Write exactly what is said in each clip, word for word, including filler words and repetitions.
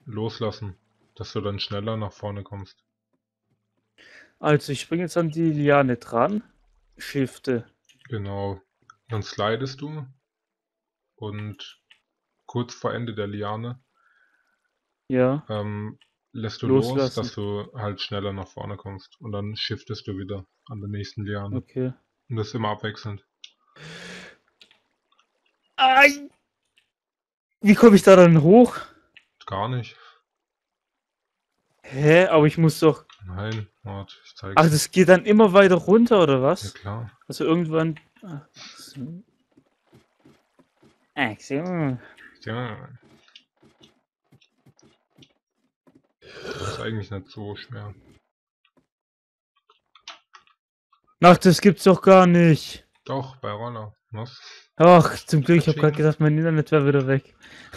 loslassen, dass du dann schneller nach vorne kommst. Also ich springe jetzt an die Liane dran, shifte. Genau. Dann slidest du und kurz vor Ende der Liane Ja, ähm, lässt du los, loslassen. dass du halt schneller nach vorne kommst. Und dann shiftest du wieder an der nächsten Liane. Okay. Und das immer abwechselnd. Ai! Wie komme ich da dann hoch? Gar nicht. Hä? Aber ich muss doch. Nein, warte, ich zeig's Ach, dir. das geht dann immer weiter runter, oder Ja was? klar. Also irgendwann. Ach so. Ach so. Ja. Das ist eigentlich nicht so schwer. Ach, das gibt's doch gar nicht. Doch, bei Roller. Was? Ach, zum Glück, ich habe gerade Katsching. gedacht, mein Internet wäre wieder weg.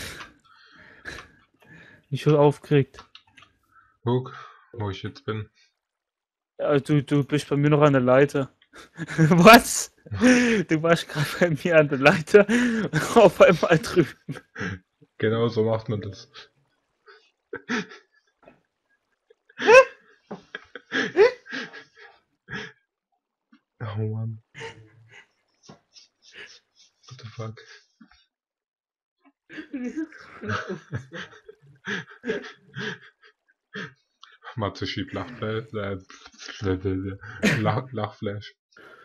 Ich schon aufgeregt. Guck, wo ich jetzt bin. Ja, du, du bist bei mir noch an der Leiter. Was? Du warst gerade bei mir an der Leiter und auf einmal drüben. Genau so macht man das. Oh Mann. What the fuck? Matze schiebt Lachflash. Äh, Lach, Lachflash.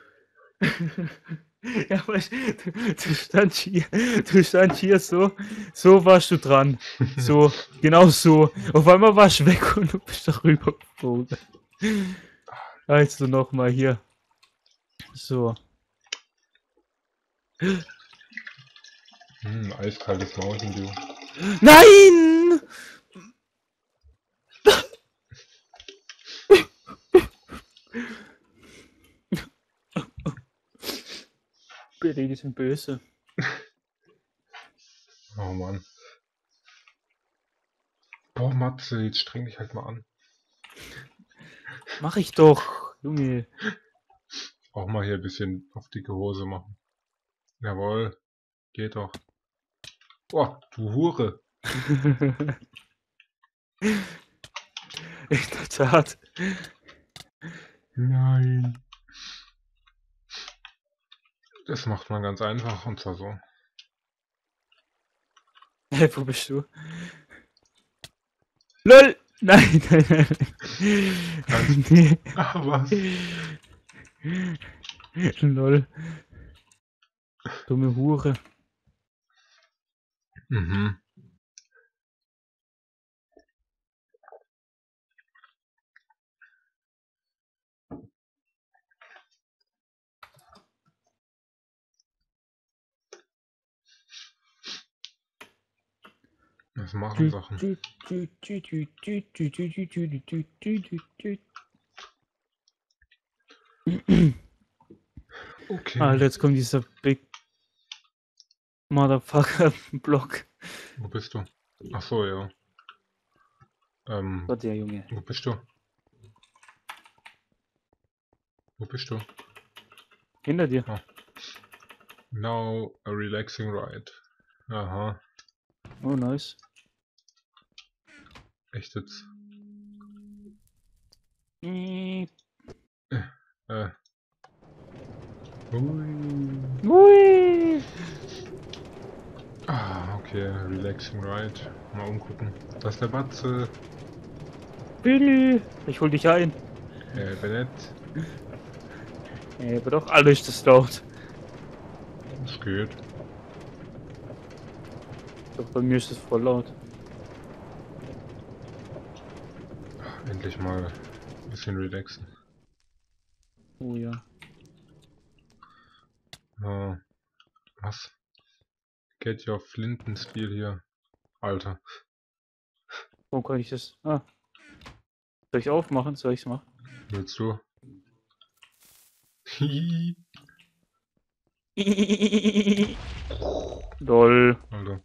Ja, aber ich, du, du standst hier, du standst hier so, so warst du dran. So, genau so. Auf einmal warst du weg und du bist darüber geflogen. Also nochmal hier. So. Hm, eiskaltes Mountain Dew. Nein! Billy, die sind böse. Oh Mann. Boah, Matze, jetzt streng dich halt mal an. Mach ich doch, Junge. Auch mal hier ein bisschen auf dicke Hose machen. Jawohl, geht doch. Boah, du Hure. In der Tat. Nein. Das macht man ganz einfach und zwar so. Hey, wo bist du? LOL! Nein, nein, nein. Nein. Nee. Ah, was? LOL. Dumme Hure. Mhm. Das machen Sachen. Okay. Alter, jetzt kommt dieser Big Motherfucker Block. Wo bist du? Ach so, ja. Ähm, Gott, der Junge. wo bist du? Wo bist du? Hinter dir. Ah. Now a relaxing ride. Aha. Oh, nice. Echt jetzt? Ui. Äh. Ui. Ui. Ah, okay, relaxing ride. Mal umgucken. Das ist der Batze. Billy, ich hol dich ein. Äh, Bennett. Ey, aber doch alles das laut. Es geht. Doch bei mir ist es voll laut. Endlich mal ein bisschen relaxen. Oh ja. Uh, was? Get your Flintenstil hier. Alter. Wo kann ich das? Ah. Soll ich aufmachen? Soll ich's machen? Willst du? Hihi. Lol. Alter.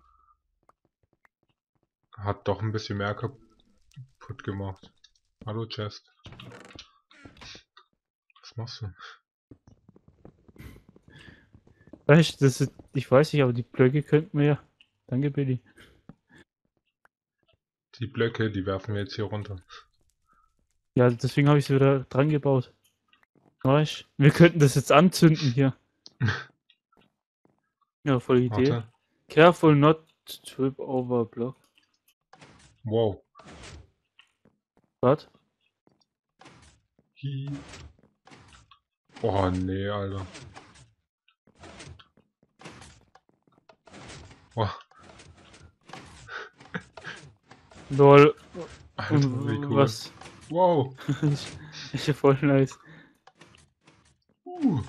Hat doch ein bisschen mehr kaputt gemacht. Hallo Chest. Was machst du? Weißt du, das ist, ich weiß nicht, aber die Blöcke könnten wir ja. Danke, Billy. Die Blöcke, die werfen wir jetzt hier runter. Ja, deswegen habe ich sie wieder dran gebaut. Weißt, wir könnten das jetzt anzünden hier. Ja, voll Idee. Warte. Careful not to trip over a block. Wow. Was? Hi. Oh nee, Alter. Oh, Lol. Alter, wie cool. Was? Wow. Ist ja voll nice. Uh.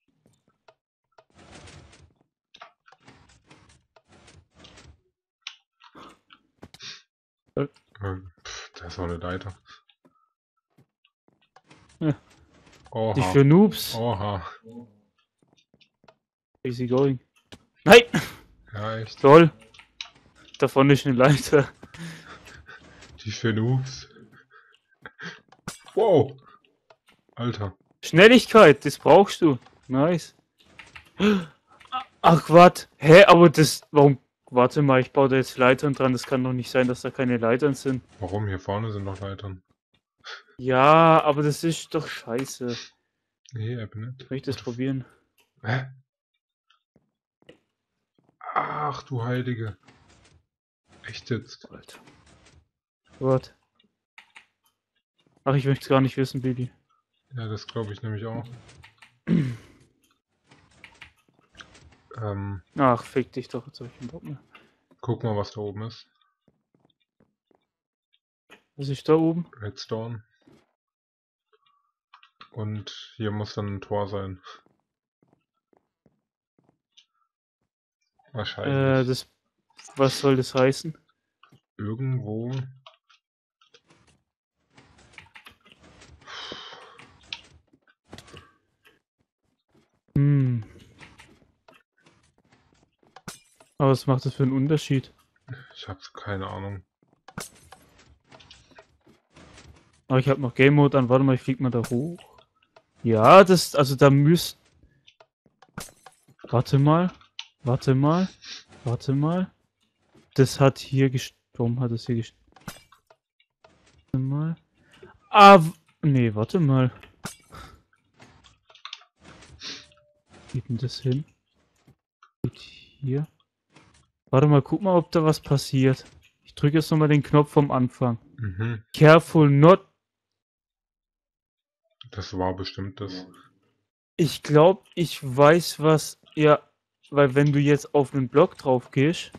Äh. Pff, da ist auch eine Leiter. Ja. Oha. Die für Noobs. Oha. Easy going. Nein! Ja, echt. Lol. Davon ist eine Leiter. Die für Noobs. Wow. Alter. Schnelligkeit, das brauchst du. Nice. Ach, warte. Hä, aber das. Warum. Warte mal, ich baue da jetzt Leitern dran. Das kann doch nicht sein, dass da keine Leitern sind. Warum? Hier vorne sind noch Leitern. Ja, aber das ist doch scheiße. Nee, App nicht. Soll ich das probieren? Hä? Ach du Heilige. Echt jetzt? Alter. What? Ach, ich möchte gar nicht wissen, Billy. Ja, das glaube ich nämlich auch. ähm, Ach, fick dich doch, jetzt hab ich keinen Bock mehr. guck mal, was da oben ist. Was ist da oben? Redstone. Und hier muss dann ein Tor sein. Wahrscheinlich. Äh, das. Was soll das heißen? Irgendwo. Hm. Aber was macht das für einen Unterschied? Ich habe keine Ahnung. Aber ich habe noch Game Mode an. Warte mal, ich flieg mal da hoch. Ja, das. Also da müsst. Warte mal. Warte mal. Warte mal. Das hat hier gest... Warum hat das hier gest... Warte mal. Ah, w- nee, warte mal. Wie geht denn das hin? Geht hier. Warte mal, guck mal, ob da was passiert. Ich drücke jetzt nochmal den Knopf vom Anfang. Mhm. Careful not... Das war bestimmt das. Ich glaube, ich weiß was... Ja, weil wenn du jetzt auf einen Block drauf gehst...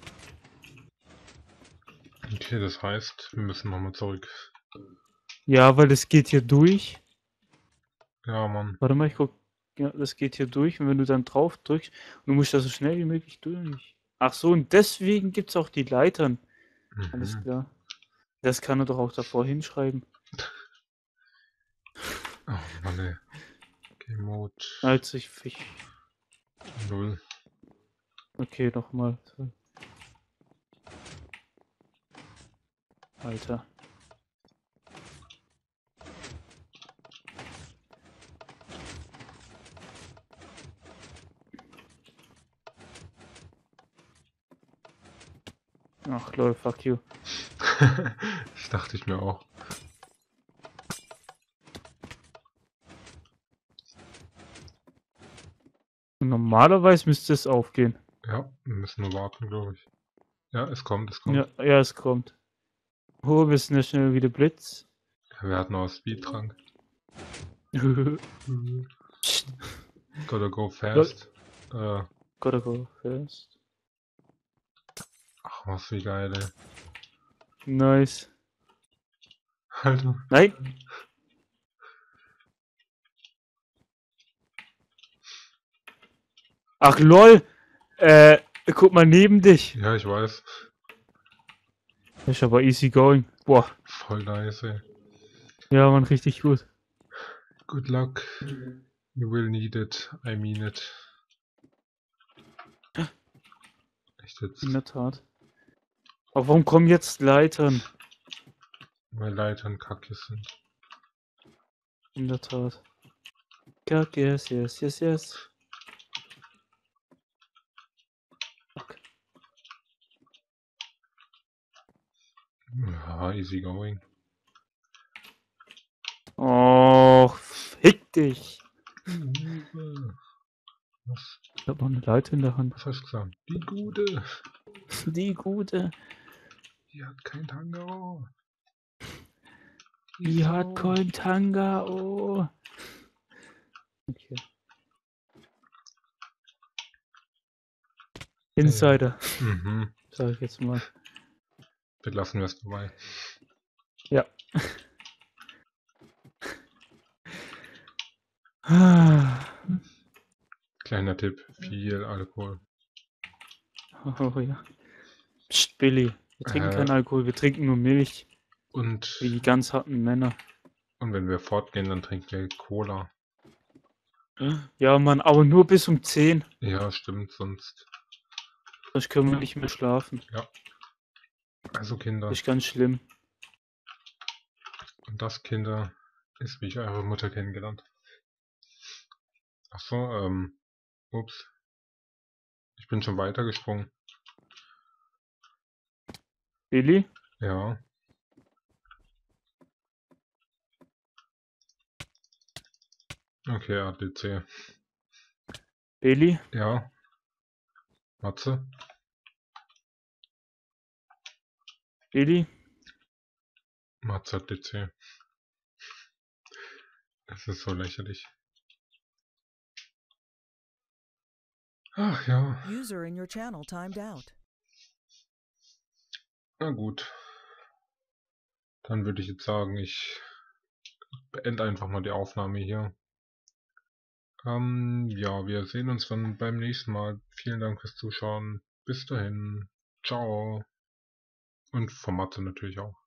Okay, das heißt, wir müssen nochmal zurück. Ja, weil das geht hier durch. Ja, Mann. Warte mal, ich guck. Ja, das geht hier durch und wenn du dann drauf drückst, und du musst da so schnell wie möglich durch. Ach so, und deswegen gibt es auch die Leitern. Alles Mhm. klar. Das kann er doch auch davor hinschreiben. Oh Mann, ey. Game Mode Also ich, ich null. okay, nochmal. Alter. Ach lol, fuck you. Das dachte ich mir auch. Und normalerweise müsste es aufgehen. Ja, wir müssen nur warten, glaube ich. Ja, es kommt, es kommt. Ja, ja, es kommt. Oh, wir sind ja schnell wie der Blitz. Wir hatten auch Speedtrank. Gotta go fast. Äh, Gotta go first. ach, was wie geil, ey. Nice. Alter. Nein. Ach lol. Äh, guck mal neben dich. Ja, ich weiß. Das ist aber easy going. Boah. Voll nice, ey. Ja, man, richtig gut. Good luck. You will need it. I mean it. Echt jetzt? In der Tat. Aber warum kommen jetzt Leitern? Weil Leitern kacke sind. In der Tat. Kack, yes, yes, yes, yes. Fuck. Ja. Aha, easy going. Och, fick dich. Was, Ich hab noch eine Leiter in der Hand. was hast du gesagt? Die Gute. Die Gute. Die hat kein Tanga. Die hat kein Tanga, oh. Okay. Insider, Mhm. sag ich jetzt mal. Belassen wir es dabei. Ja. Ah. Kleiner Tipp, viel Alkohol. Oh ja. Psst, Billy. Wir trinken Äh, keinen Alkohol, wir trinken nur Milch. Und, Wie die ganz harten Männer. und wenn wir fortgehen, dann trinken wir Cola. Ja, Mann, aber nur bis um zehn. Ja, stimmt, sonst. Sonst können wir nicht mehr schlafen. Ja. Also Kinder. Das ist ganz schlimm. Und das, Kinder, ist, wie ich eure Mutter kennengelernt. Ach so, ähm, ups. Ich bin schon weitergesprungen. Billy? Ja. Okay, A D C. Billy? Ja. Matze? Billy? Matze hat D C. Das ist so lächerlich. Ach ja. User in your channel timed out. Na gut. Dann würde ich jetzt sagen, ich beende einfach mal die Aufnahme hier. Ähm, ja, wir sehen uns dann beim nächsten Mal. Vielen Dank fürs Zuschauen. Bis dahin. Ciao. Und von Matze natürlich auch.